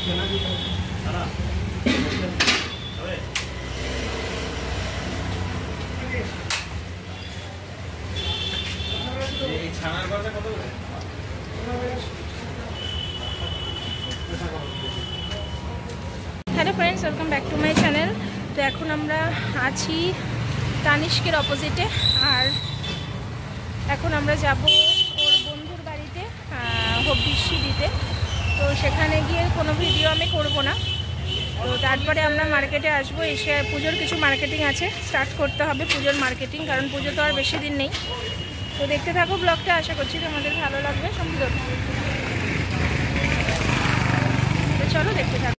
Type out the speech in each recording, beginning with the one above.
Hello friends, welcome back to my channel. তো এখন আমরা আছি তানিষ্কের অপোজিটে, আর এখন আমরা যাব ওর বন্ধুর বাড়িতে হবিষ্যি দিতে। তো সেখানে গিয়ে কোনো ভিডিও আমি করব না। তো তারপরে আমরা মার্কেটে আসবো, এসে পুজোর কিছু মার্কেটিং আছে, স্টার্ট করতে হবে পুজোর মার্কেটিং, কারণ পুজো তো আর বেশি দিন নেই। তো দেখতে থাকো ব্লগটা, আশা করছি তোমাদের ভালো লাগবে। সুন্দর, তো চলো দেখতে থাকো।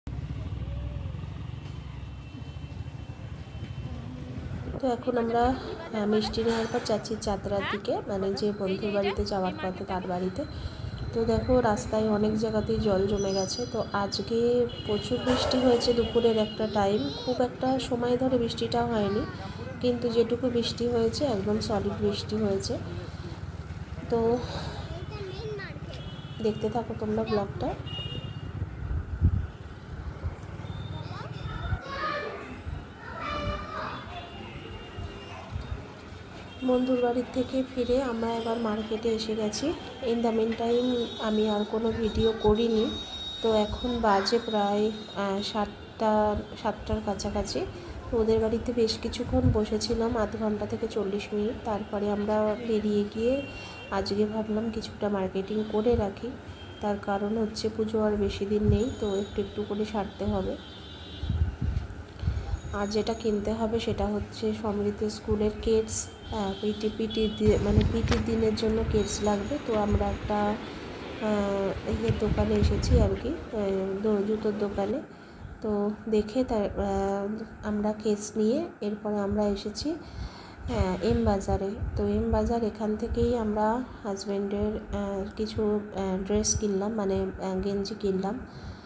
তো এখন আমরা মিষ্টি নেওয়ার পর যাচ্ছি চাতরার দিকে, মানে যে বন্ধুর বাড়িতে যাওয়ার পথে তার বাড়িতে। তো দেখো রাস্তায় অনেক জায়গাতেই জল জমে গেছে। তো আজকে প্রচুর বৃষ্টি হয়েছে দুপুরের একটা টাইম, খুব একটা সময় ধরে বৃষ্টিটা হয়নি, কিন্তু যেটুকু বৃষ্টি হয়েছে একদম সলিড বৃষ্টি হয়েছে। তো দেখতে থাকো তোমরা ব্লগটা। বন্ধুর বাড়ির থেকে ফিরে আমরা এবার মার্কেটে এসে গেছি। ইন দ্য মিন টাইম আমি আর কোনো ভিডিও করিনি। তো এখন বাজে প্রায় 7টার কাছাকাছি। তো ওদের বাড়িতে বেশ কিছুক্ষণ বসেছিলাম, আধ ঘন্টা থেকে 40 মিনিট। তারপরে আমরা বেরিয়ে গিয়ে আজকে ভাবলাম কিছুটা মার্কেটিং করে রাখি, তার কারণ হচ্ছে পুজো আর বেশি দিন নেই, তো একটু একটু করে সারতে হবে। আর যেটা কিনতে হবে সেটা হচ্ছে সমৃদ্ধি স্কুলের কিডস পিটির দিনের জন্য কিডস লাগবে। তো আমরা একটা দোকানে এসেছি আর কি, জুতোর দোকানে। তো দেখে আমরা কিডস নিয়ে এরপরে আমরা এসেছি এম বাজারে। তো এম বাজার, এখান থেকেই আমরা হাজব্যান্ডের কিছু ড্রেস কিনলাম, মানে গেঞ্জি কিনলাম।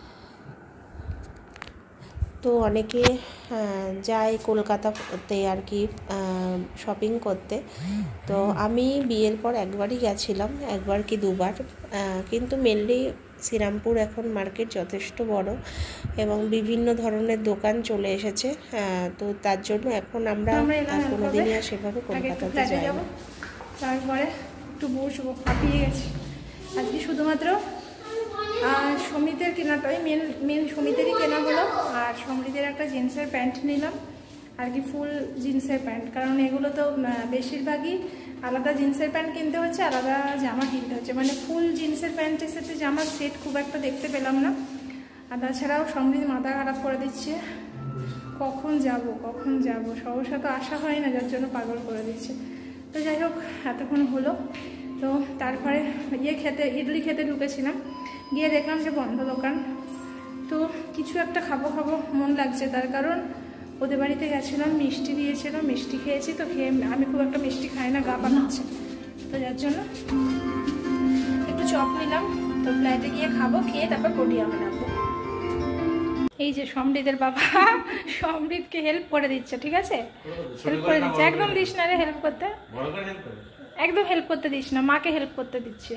তো অনেকে যায় কলকাতাতে আর কি শপিং করতে। তো আমি বিয়ের পর একবারই গেছিলাম, একবার কি দুবার, কিন্তু মেনলি শ্রীরামপুর এখন মার্কেট যথেষ্ট বড় এবং বিভিন্ন ধরনের দোকান চলে এসেছে। তো তার জন্য এখন আমরা কোনোদিনই আর সেভাবে কলকাতাতে যাই না। তারপরে একটু বসবো, হাঁপিয়ে গেছি আজকে। শুধুমাত্র সমিতের কেনাটাই মেন সমিতেরই কেনা হলো, আর সমৃদ্ধের একটা জিন্সের প্যান্ট নিলাম আর কি, ফুল জিন্সের প্যান্ট। কারণ এগুলো তো বেশিরভাগই আলাদা জিন্সের প্যান্ট কিনতে হচ্ছে, আলাদা জামা কিনতে হচ্ছে, মানে ফুল জিন্সের প্যান্টের সাথে জামার সেট খুব একটা দেখতে পেলাম না। আর তাছাড়াও সমৃদ্ধ মাথা খারাপ করে দিচ্ছে, কখন যাব সহসা তো আসা হয় না, যার জন্য পাগল করে দিচ্ছে। তো যাই হোক, এতক্ষণ হলো। তো তারপরে ইডলি খেতে ঢুকেছিলাম, গিয়ে দেখলাম যে বন্ধ দোকান। তো কিছু একটা খাবো মন লাগছে, তার কারণ ওদের বাড়িতে গেছিলাম, মিষ্টি দিয়েছিল, মিষ্টি খেয়েছি। তো খেয়ে আমি খুব একটা মিষ্টি খাই না, গা পাকাচ্ছে। তো যার জন্য একটু চপ নিলাম। তো ফ্লাইটে গিয়ে খাবো, খেয়ে তারপর পোডিয়ামে নামবো। এই যে সমৃদ্ধের বাবা সমৃদ্ধকে হেল্প করে দিচ্ছে, ঠিক আছে? হেল্প করে দিচ্ছে, একদম দিস না রে হেল্প করতে, একদম হেল্প করতে দিস না, মাকে হেল্প করতে দিচ্ছে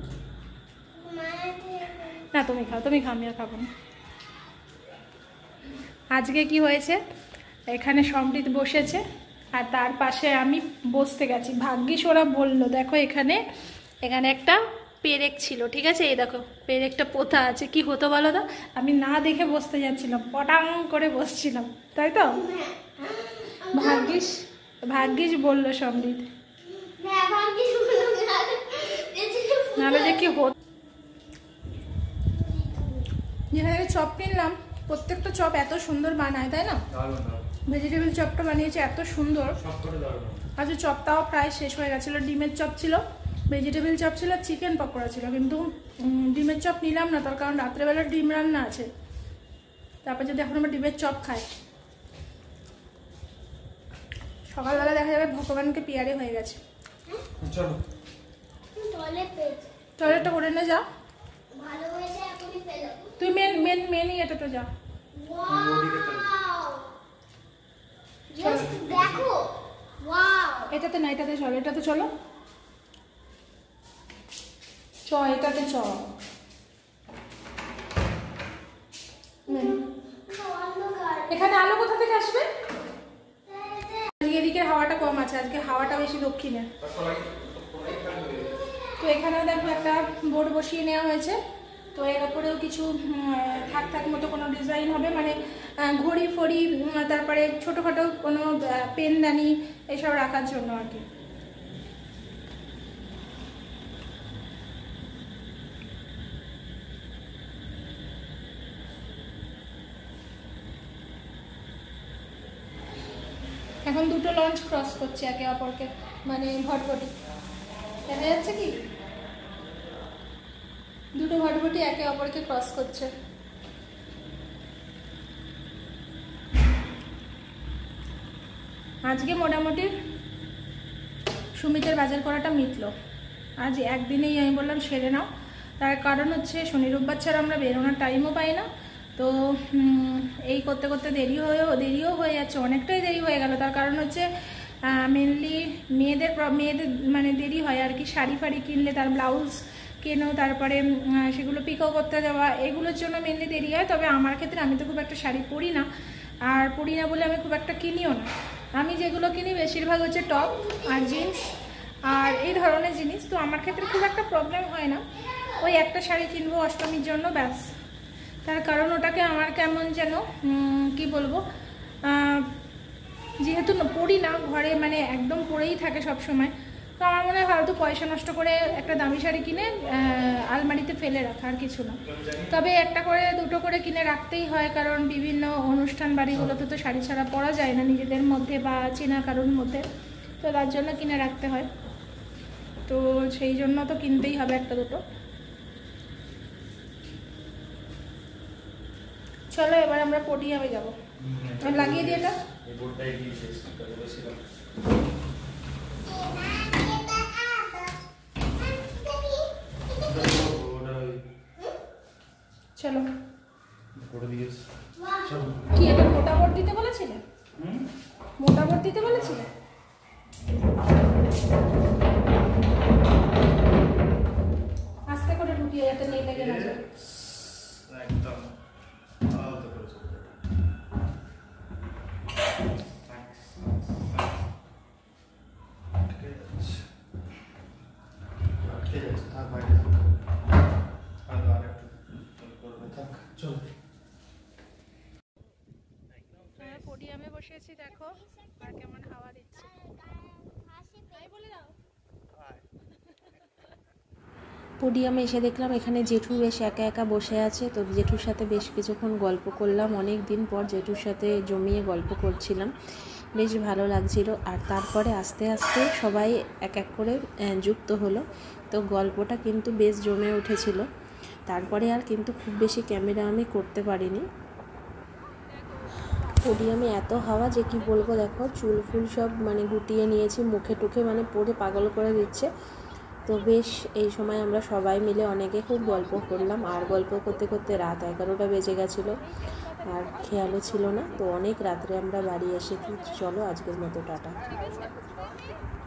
না। তুমি খাও, আমি আর খাবো না। আজকে কি হয়েছে, এখানে সমৃদ্ধ বসেছে আর তার পাশে আমি বসতে গেছি। ভাগ্যিস ওরা বললো, দেখো এখানে একটা পেরেক ছিল, ঠিক আছে? এই দেখো পেরেকটা পোতা আছে, কি হতো বলো তো? আমি না দেখে বসতে যাচ্ছিলাম, পটাং করে বসছিলাম, তাই তো? ভাগ্যিস বললো সমৃদ্ধ, নাহলে যে কি হতো। যেখানে চপ কিনলাম, প্রত্যেকটা চপ এত সুন্দর বানায়, তাই না? ভেজিটেবল চপটা বানিয়েছে এত সুন্দর। আচ্ছা, চপটাও প্রায় শেষ হয়ে গেছিলো। ডিমের চপ ছিল, ভেজিটেবল চপ ছিল, চিকেন পকোড়া ছিল, কিন্তু ডিমের চপ নিলাম না, তার কারণ রাত্রেবেলা ডিম রান্না আছে। তারপর যদি এখন আমরা ডিমের চপ খাই, সকালবেলা দেখা যাবে ভগবানকে পিয়ারে হয়ে গেছে। টয়লেটটা করে নে, যা। তুই মেন ইয়েটা যা। এটাতে না, এটাতে চলো, এটাতে চলো, এটাতে এখানে আলো কোথা থেকে আসবে? এদিকে হাওয়াটা কম আছে, আজকে হাওয়াটা বেশি দক্ষিণে। তো এখানেও দেখো একটা বোর্ড বসিয়ে নেওয়া হয়েছে। তো এর ওপরেও কিছু থাক মতো কোনো ডিজাইন হবে, মানে ঘড়ি ফড়ি, তারপরে ছোটোখাটো কোনো পেনদানি এসব রাখার জন্য আর কি। এখন দুটো লঞ্চ ক্রস করছে একে অপরকে, মানে ভটভটি দেখা যাচ্ছে কি, দুটো ভটভটি একে অপরকে ক্রস করছে। আজকে মোটামুটি সুমিতের বাজার করাটা মিটলো। আজ একদিনেই আমি বললাম সেরে নাও, তার কারণ হচ্ছে শনি রোববার ছাড়া আমরা বেরোনোর টাইমও পাই না। তো এই করতে করতে দেরিও হয়ে যাচ্ছে, অনেকটাই দেরি হয়ে গেল। তার কারণ হচ্ছে মেনলি মেয়েদের মানে দেরি হয় আর কি, শাড়ি ফাড়ি কিনলে তার ব্লাউজ কেনো, তারপরে সেগুলো পিকও করতে দেওয়া, এগুলোর জন্য মেনলি দেরি হয়। তবে আমার ক্ষেত্রে আমি তো খুব একটা শাড়ি পরি না, আর পরি না বলে আমি খুব একটা কিনিও না। আমি যেগুলো কিনি বেশিরভাগ হচ্ছে টপ আর জিন্স আর এই ধরনের জিনিস। তো আমার ক্ষেত্রে খুব একটা প্রবলেম হয় না, ওই একটা শাড়ি কিনবো অষ্টমীর জন্য ব্যাস। তার কারণ ওটাকে আমার কেমন যেন কি বলবো, যেহেতু পরি না ঘরে, মানে একদম পরেই থাকে সব সময়, তো আমার মনে হয় ফালতু পয়সা নষ্ট করে একটা দামি শাড়ি কিনে আলমারিতে ফেলে রাখা, আর কিছু না। তবে একটা করে দুটো করে কিনে রাখতেই হয়, কারণ বিভিন্ন অনুষ্ঠান বাড়িগুলোতে তো শাড়ি ছাড়া পরা যায় না নিজেদের মধ্যে বা চেনা কারোর মধ্যে, তো তার জন্য কিনে রাখতে হয়। তো সেই জন্য তো কিনতেই হবে একটা দুটো। চলো এবার আমরা পোডিয়ামে যাবো। লাগিয়ে দিয়ে এটা চলো। কি এটা মোটা বোর্ড দিতে বলেছিলে? মোটা বোর্ড দিতে বলেছিলে? আস্তে করে ঢুকিয়ে যাতে নেই লেগে না যায়। একদম পোডিয়ামে বসেছি, দেখো আর কেমন হাওয়া দিচ্ছে। পোডিয়ামে এসে দেখলাম এখানে জেঠু বেশ একা একা বসে আছে। তো জেঠুর সাথে বেশ কিছুক্ষণ গল্প করলাম, অনেক দিন পর জেঠুর সাথে জমিয়ে গল্প করছিলাম, বেশ ভালো লাগছিল। আর তারপরে আস্তে আস্তে সবাই এক এক করে যুক্ত হলো, তো গল্পটা কিন্তু বেশ জমে উঠেছিল। তারপরে আর কিন্তু খুব বেশি ক্যামেরা আমি করতে পারিনি। পোডিয়ামে এত হাওয়া যে কি বলবো, দেখো চুল ফুল সব মানে গুটিয়ে নিয়েছি, মুখে টুখে মানে পরে পাগল করে দিচ্ছে। তো বেশ এই সময় আমরা সবাই মিলে অনেকে খুব গল্প করলাম, আর গল্প করতে করতে রাত 11টা বেজে গেছিলো, আর খেয়ালও ছিল না। তো অনেক রাত্রে আমরা বাড়ি এসেছি। চলো আজকের মতো টাটা।